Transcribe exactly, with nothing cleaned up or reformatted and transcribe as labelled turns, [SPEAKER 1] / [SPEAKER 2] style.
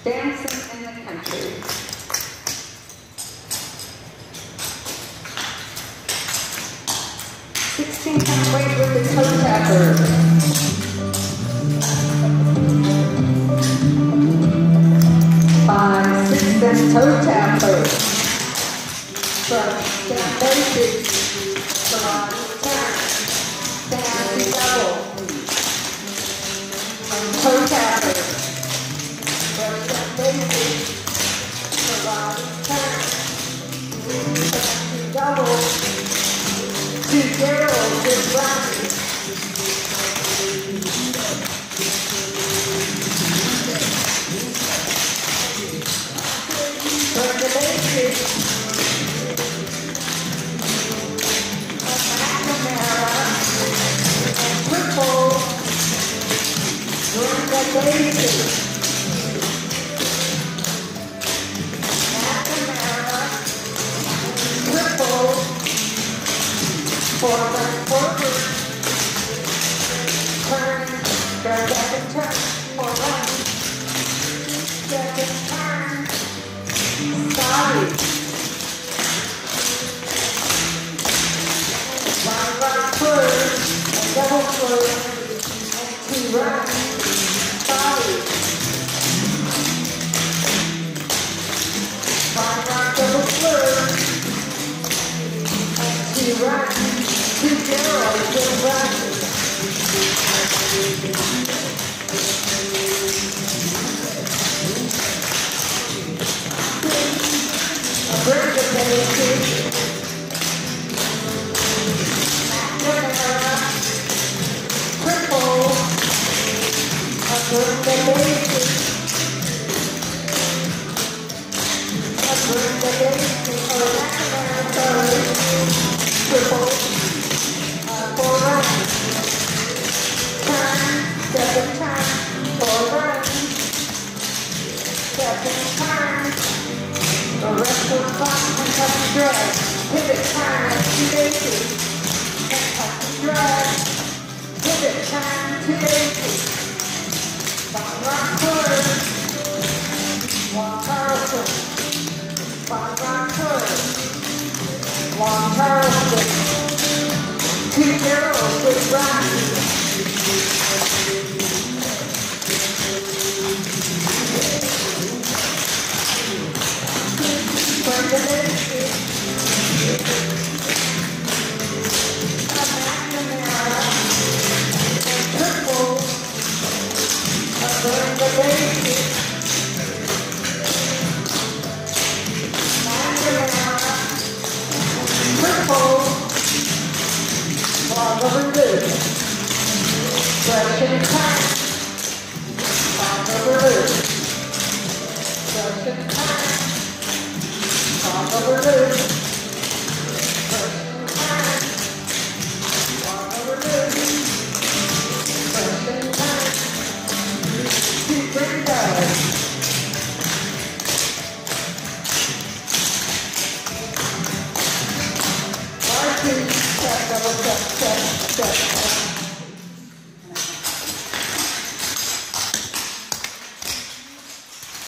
[SPEAKER 1] Dancing in the Country. sixteen count weight with the toe tapper. Five, six, and toe tapper. Front, step basic. Karate turn. Stand double. Toe tapper. Front, step basic. Karate turn. Stand double. Two girls with Ronnie. Turn the basic. A McNamara. And triple. Turn the basic. McNamara. Triple. Forward, forward, turn, turn, second turn, forward, second turn, side, one right forward, and double forward, and two right, side, one right double forward, and two right. Two girls with Ronnie. A birthday basic. McNamara. Triple. A birthday basic. A birthday basic. Or McNamara third. Triple. Forward, turn, second turn, forward, second turn, the rest of the bottom and touch and drag, pivot, turn, two eighty, and touch and drag, pivot, turn, two eighty, one rock forward, one Carlson, one rock forward, one Carlson. Two girls with Ronnie. Turn the basic. A McNamara. And triple. Turn the basic. McNamara. Triple. Five over loop. Brush and turn. Five over loop. Brush and turn. Five over loop. Brush and turn. Five over loop. Brush and turn. Two windows. Marching. Step, double step, step, step.